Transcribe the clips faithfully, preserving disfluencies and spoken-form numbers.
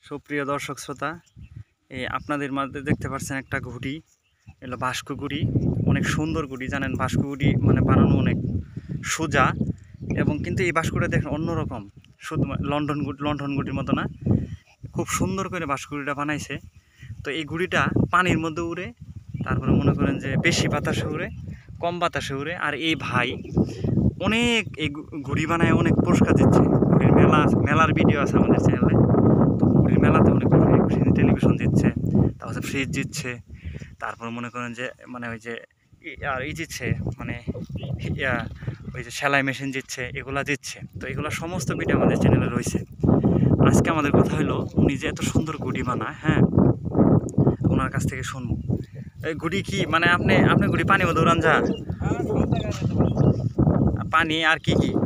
সুপ্রিয় দর্শক শ্রোতা, এই আপনাদের মাঝে দেখতে পাচ্ছেন একটা ঘুড়ি, এগুলো ভাস্কো ঘুড়ি। অনেক সুন্দর ঘুড়ি, জানেন ভাস্কো ঘুড়ি মানে বানানো অনেক সোজা, এবং কিন্তু এই ভাস্কোটা দেখেন অন্যরকম, শুধু লন্ডন লন্ডন ঘুড়ির মতো না, খুব সুন্দর করে ভাস্কো ঘুড়িটা বানাইছে। তো এই ঘুড়িটা পানির মধ্যে উড়ে, তারপরে মনে করেন যে বেশি বাতাসে উড়ে, কম বাতাসে উড়ে। আর এই ভাই অনেক এই ঘুড়ি বানায় অনেক পুরস্কার দিচ্ছে। ঘুড়ির মেলা মেলার ভিডিও আছে আমাদের চ্যানেলে। তো ঘুড়ির মেলাতে অনেক টেলিভিশন দিচ্ছে, তারপরে ফ্রিজ দিচ্ছে, তারপর মনে করেন যে মানে ওই যে আর ই দিচ্ছে, মানে ওই যে সেলাই মেশিন দিচ্ছে, এগুলা দিচ্ছে। তো এগুলো সমস্ত ভিডিও আমাদের চ্যানেলে রয়েছে। আজকে আমাদের কথা হলো, উনি যে এত সুন্দর ঘুড়ি বানায়, হ্যাঁ, ওনার কাছ থেকে শুনবো। এই ঘুড়ি কি মানে আপনি আপনি ঘুড়ি পানি মধ্যে উড়ান যা পানি আর কি কি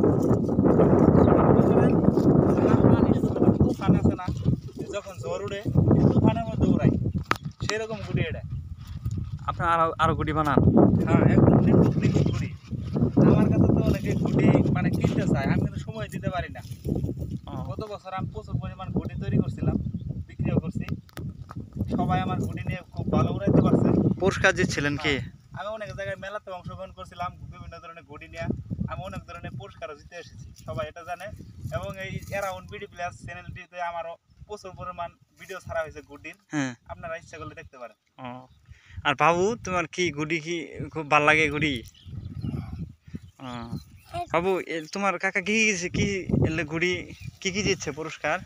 যখন ঝড় উড়ে তুফানের মধ্যে উড়াই, সেরকম ঘুড়ি এটা। আপনার আরো আরো ঘুড়ি বানান? হ্যাঁ, একদম নিখুঁত নিখুঁত ঘুড়ি। আমার কাছে তো অনেকে ঘুড়ি মানে কিনতে চায়, আমি কিন্তু সময় দিতে পারি না। গত বছর আমি প্রচুর পরিমাণ ঘুড়ি তৈরি করছিলাম, বিক্রিও করছি। সবাই আমার ঘুড়ি নিয়ে খুব ভালো উড়াইতে পারছে। পুরস্কার দিচ্ছিলেন কি? আমি অনেক জায়গায় মেলাতে অংশগ্রহণ করছিলাম, বিভিন্ন ধরনের ঘুড়ি নিয়ে আমি অনেক ধরনের পুরস্কারও জিতে এসেছি, সবাই এটা জানে। এবং এই অ্যারাউন্ড বিডি প্লাস চ্যানেলটিতে আমারও প্রচুর পরিমাণ ভিডিও ছাড়া হয়েছে ঘুড়ির, আপনারা ইচ্ছা করলে দেখতে পারেন। আর বাবু, তোমার কি ঘুড়ি কি খুব ভালো লাগে ঘুড়ি? বাবু, তোমার কাকা কি কি ঘুড়ি কি কি দিচ্ছে পুরস্কার?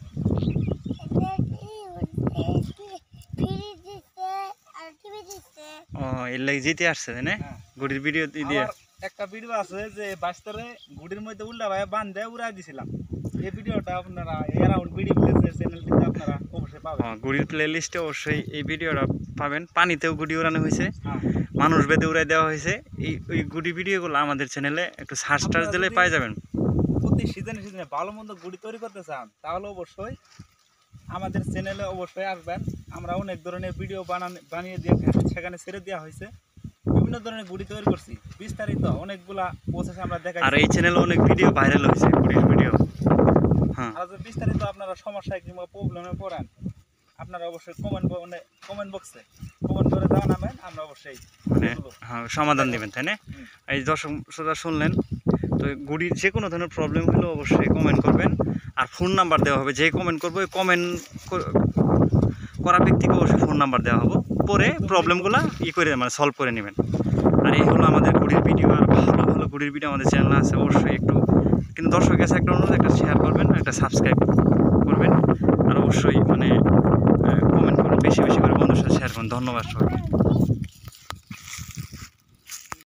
ও, এর লাগে জিতে আসছে তাই না? ঘুড়ির ভিডিও দিয়ে একটা ভিডিও আছে যে বাস্তরে ঘুড়ির মধ্যে উল্টা ভাই বান্ধে উড়াই দিছিলাম। এই ভিডিওটা আপনারা অ্যারাউন্ড বিডি প্লেসের চ্যানেলটিতে আপনারা অবশ্যই পাবেন। হ্যাঁ, ঘুড়ির প্লেলিস্টে অবশ্যই এই ভিডিওটা পাবেন। পানিতেও ঘুড়ি উড়ানো হয়েছে, মানুষ বেঁধে উড়াই দেওয়া হয়েছে। এই ওই ঘুড়ি ভিডিওগুলো আমাদের চ্যানেলে একটু সার্চ টার্চ দিলে পাই যাবেন। প্রতি সিজনে সিজনে ভালো মন্দ ঘুড়ি তৈরি করতে চান, তাহলে অবশ্যই আমাদের চ্যানেলে অবশ্যই আসবেন। আমরা অনেক ধরনের ভিডিও বানান বানিয়ে দিয়ে সেখানে ছেড়ে দেওয়া হয়েছে। বিভিন্ন ধরনের ঘুড়ি তৈরি করছি, বিস্তারিত অনেকগুলা প্রসেস আমরা দেখাই। আর এই চ্যানেলে অনেক ভিডিও ভাইরাল হয়েছে ঘুড়ির ভিডিও। হ্যাঁ, আর যদি বিস্তারিত আপনারা সমস্যায় কিংবা প্রবলেমে পড়েন, আপনারা অবশ্যই কমেন্ট কমেন্ট বক্সে কমেন্ট করে জানাবেন, আমরা অবশ্যই মানে হ্যাঁ সমাধান দেবেন, তাই না? এই দর্শক শ্রোতা শুনলেন তো, ঘুড়ির যে কোনো ধরনের প্রবলেম হলেও অবশ্যই কমেন্ট করবেন। আর ফোন নাম্বার দেওয়া হবে, যে কমেন্ট করবো ওই কমেন্ট করা ব্যক্তিকে অবশ্যই ফোন নাম্বার দেওয়া হবে, পরে প্রবলেমগুলো ই করে মানে সলভ করে নেবেন। আর এই হলো আমাদের ঘুড়ির ভিডিও। আর ভালো ভালো ঘুড়ির ভিডিও আমাদের চ্যানেলে আছে, অবশ্যই একটু কিন্তু দর্শকের কাছে একটা অনুরোধ, একটা শেয়ার করবেন, একটা সাবস্ক্রাইব করবেন, আর অবশ্যই মানে কমেন্ট করুন, বেশি বেশি করে বন্ধুর সাথে শেয়ার করুন। ধন্যবাদ সবাইকে।